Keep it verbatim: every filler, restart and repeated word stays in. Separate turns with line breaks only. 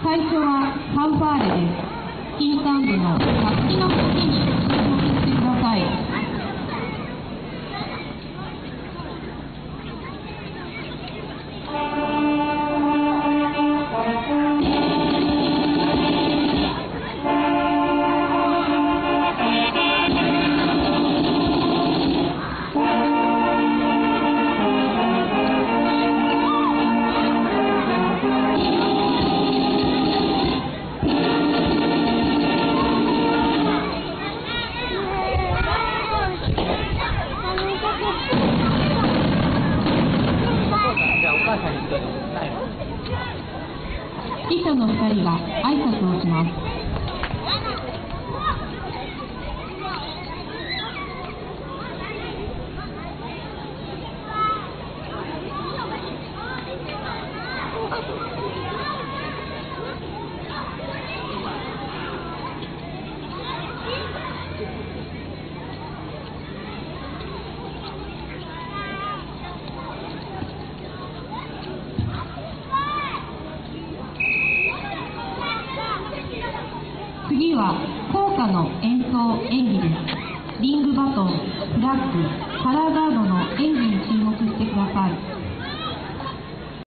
最初はファンファーレです。金管部の楽器の動きに注目してください。指揮者のふたりが挨拶をします。次は校歌の演奏演技です。リングバトン、フラッグ、カラーガードの演技に注目してください。